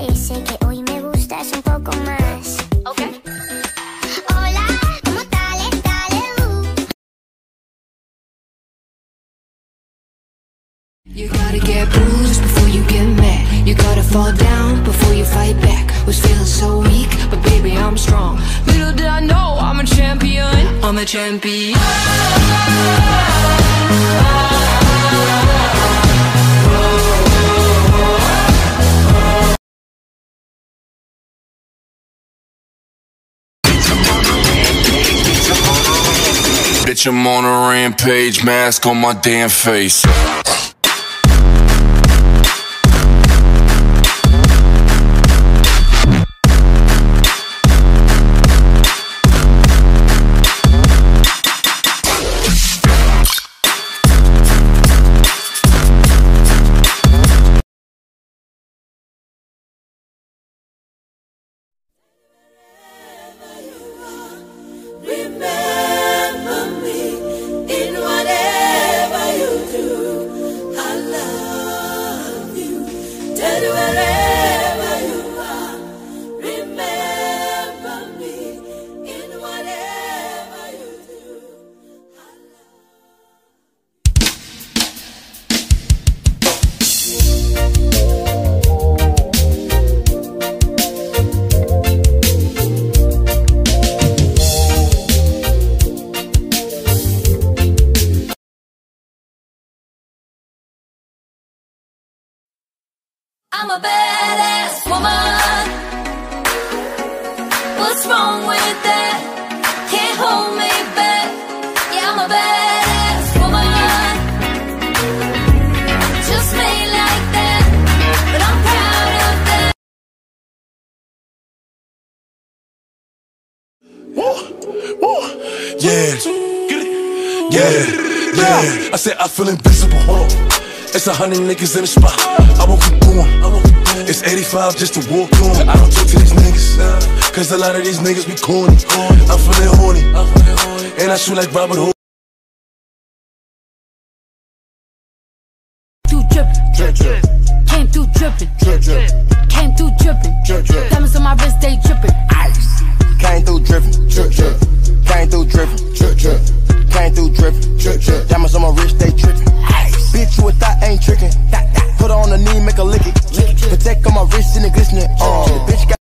parece que hoy me gustas un poco más. Okay. Hola, ¿cómo estás? You gotta get bruised before you get mad. You gotta fall down before you fight back. Was feeling so weak, but baby I'm strong. Little did I know I'm a champion. I'm a champion. Bitch, I'm on a rampage, mask on my damn face. I'm a badass woman. What's wrong with that? Can't hold me back. Yeah, I'm a badass woman. Just made like that, but I'm proud of that. Yeah. I said I feel invincible. Hold on. It's 100 niggas in the spot. I won't keep going. It's 85 just to walk on. I don't talk to these niggas, cause a lot of these niggas be corny. I'm feeling horny, and I shoot like Robert Hood. Came through drippin', came through drippin', diamonds on my wrist, they drippin', ice. Came through drippin', came through drippin', came through drippin', diamonds on my wrist, they drippin', ice. Bitch, you a thought ain't trickin', put her on the knee, make her lick it, protect on my wrist and the glistening, the bitch got